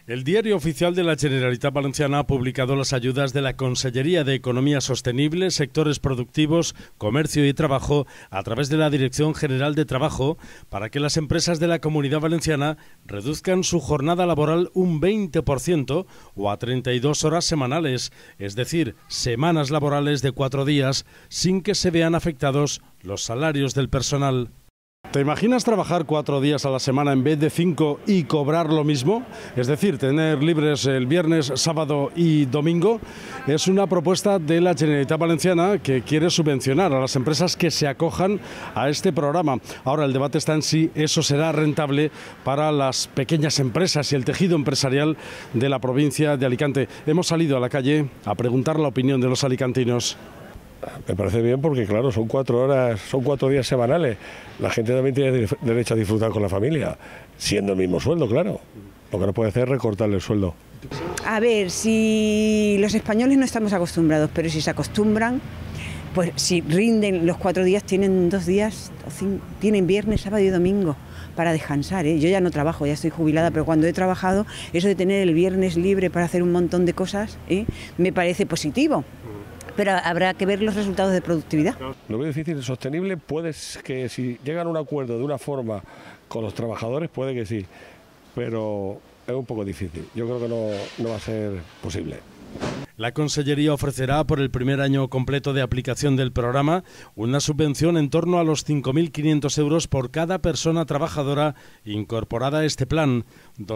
El Diario Oficial de la Generalitat Valenciana ha publicado las ayudas de la Consellería de Economía Sostenible, Sectores Productivos, Comercio y Trabajo a través de la Dirección General de Trabajo para que las empresas de la Comunidad Valenciana reduzcan su jornada laboral un 20% o a 32 horas semanales, es decir, semanas laborales de 4 días, sin que se vean afectados los salarios del personal. ¿Te imaginas trabajar 4 días a la semana en vez de 5 y cobrar lo mismo? Es decir, tener libres el viernes, sábado y domingo. Es una propuesta de la Generalitat Valenciana que quiere subvencionar a las empresas que se acojan a este programa. Ahora el debate está en si eso será rentable para las pequeñas empresas y el tejido empresarial de la provincia de Alicante. Hemos salido a la calle a preguntar la opinión de los alicantinos. Me parece bien porque, claro, son 4 horas, son 4 días semanales. La gente también tiene derecho a disfrutar con la familia, siendo el mismo sueldo, claro. Lo que no puede hacer es recortarle el sueldo. A ver, si los españoles no estamos acostumbrados, pero si se acostumbran, pues si rinden los 4 días, tienen 2 días, tienen viernes, sábado y domingo para descansar, ¿eh? Yo ya no trabajo, ya estoy jubilada, pero cuando he trabajado, eso de tener el viernes libre para hacer un montón de cosas, me parece positivo. Pero habrá que ver los resultados de productividad. Lo veo difícil, sostenible, puede que si llegan a un acuerdo de una forma con los trabajadores, puede que sí, pero es un poco difícil. Yo creo que no va a ser posible. La Consellería ofrecerá por el primer año completo de aplicación del programa una subvención en torno a los 5.500 euros por cada persona trabajadora incorporada a este plan,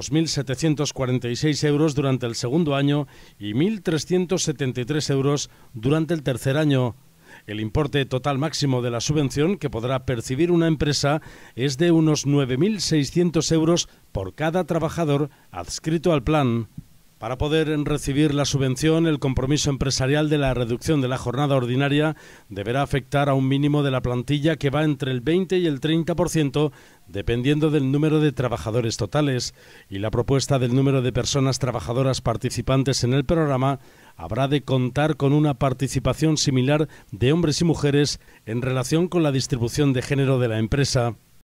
2.746 euros durante el segundo año y 1.373 euros durante el tercer año. El importe total máximo de la subvención que podrá percibir una empresa es de unos 9.600 euros por cada trabajador adscrito al plan. Para poder recibir la subvención, el compromiso empresarial de la reducción de la jornada ordinaria deberá afectar a un mínimo de la plantilla que va entre el 20 y el 30%, dependiendo del número de trabajadores totales. Y la propuesta del número de personas trabajadoras participantes en el programa habrá de contar con una participación similar de hombres y mujeres en relación con la distribución de género de la empresa.